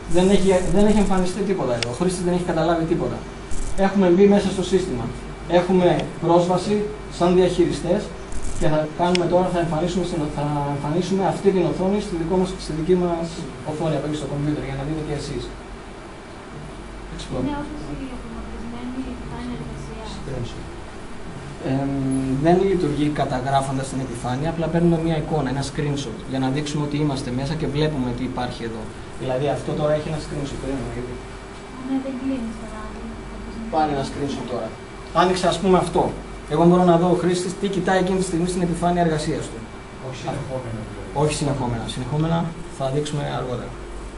δεν έχει εμφανιστεί τίποτα εδώ. Ο χρήστης δεν έχει καταλάβει τίποτα. Έχουμε μπει μέσα στο σύστημα. Έχουμε πρόσβαση σαν διαχειριστές και θα κάνουμε τώρα, θα εμφανίσουμε αυτή την οθόνη στη δική μας οθόνη από εκεί στο κομπιούτερ για να δείτε και εσείς. Είναι όπως η αυτοματισμένη επιφάνεια εργασίας. Δεν λειτουργεί καταγράφοντας την επιφάνεια, απλά παίρνουμε μια εικόνα, ένα screenshot, για να δείξουμε ότι είμαστε μέσα και βλέπουμε τι υπάρχει εδώ. Δηλαδή αυτό τώρα έχει ένα screenshot, Ναι, δεν κλείνει τώρα. Πάνε ένα screenshot τώρα. Άνοιξε ας πούμε αυτό. Εγώ μπορώ να δω ο χρήστης τι κοιτάει εκείνη τη στιγμή στην επιφάνεια εργασίας του. Όχι συνεχόμενα. Όχι συνεχόμενα. Συνεχόμενα θα δείξουμε αργότερα.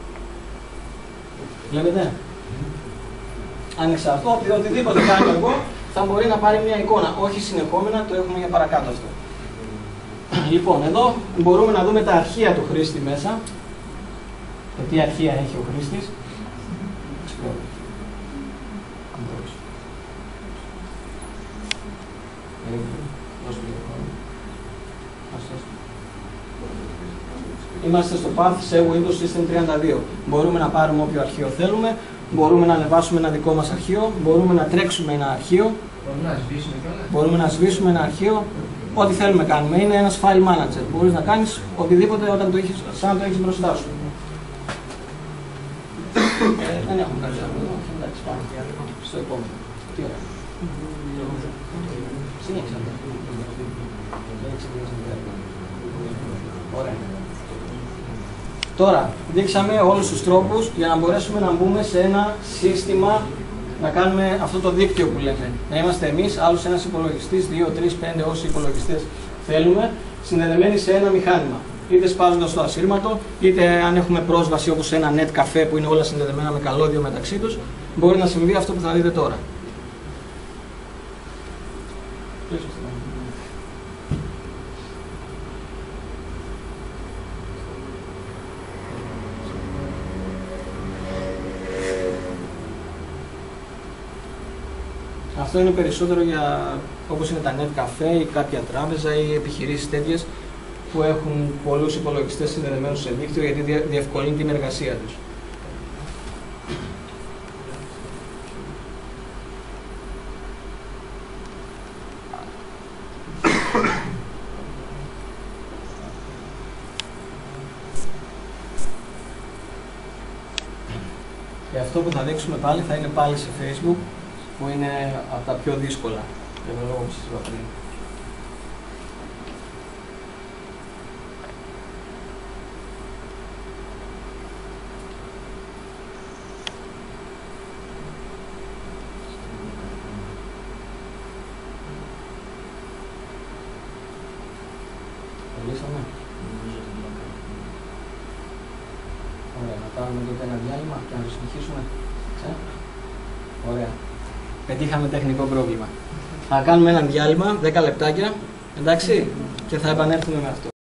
Βλέπετε. Άνοιξε αυτό, οτιδήποτε κάνω εγώ θα μπορεί να πάρει μια εικόνα. Όχι συνεχόμενα, το έχουμε για παρακάτω αυτό. Λοιπόν, εδώ μπορούμε να δούμε τα αρχεία του χρήστη μέσα. Το τι αρχεία έχει ο χρήστης. Είμαστε στο path σε Windows System 32. Μπορούμε να πάρουμε όποιο αρχείο θέλουμε, μπορούμε να ανεβάσουμε ένα δικό μας αρχείο, μπορούμε να τρέξουμε ένα αρχείο, μπορούμε να σβήσουμε ένα αρχείο, ό,τι θέλουμε κάνουμε. Είναι ένας file manager. Μπορείς να κάνεις οτιδήποτε όταν το έχεις, σαν να το έχεις μπροστά σου. Δεν έχουμε κάτι άλλο. Εντάξει, πάμε στο επόμενο. Τι ωραία. Συνέχισα. Ωραία. Τώρα, δείξαμε όλους τους τρόπους για να μπορέσουμε να μπούμε σε ένα σύστημα, να κάνουμε αυτό το δίκτυο που λέμε. Να είμαστε εμείς, άλλος ένας υπολογιστής, 2, 3, 5, όσοι υπολογιστές θέλουμε, συνδεδεμένοι σε ένα μηχάνημα. Είτε σπάζοντας το ασύρματο, είτε αν έχουμε πρόσβαση όπως σε ένα net cafe που είναι όλα συνδεδεμένα με καλώδιο μεταξύ τους, μπορεί να συμβεί αυτό που θα δείτε τώρα. Αυτό είναι περισσότερο για όπως είναι τα net cafe ή κάποια τράπεζα ή επιχειρήσεις τέτοιες που έχουν πολλούς υπολογιστές συνδεδεμένους σε δίκτυο γιατί διευκολύνει την εργασία τους. Και αυτό που θα δείξουμε πάλι θα είναι πάλι σε Facebook, που είναι από τα πιο δύσκολα, για τον λόγο που σας είπα πριν. Τελείσαμε. Ωραία, να κάνουμε τότε ένα διάλειμμα και να το συνεχίσουμε. Ωραία. Πετύχαμε τεχνικό πρόβλημα. Θα κάνουμε ένα διάλειμμα, 10 λεπτάκια, εντάξει, και θα επανέλθουμε με αυτό.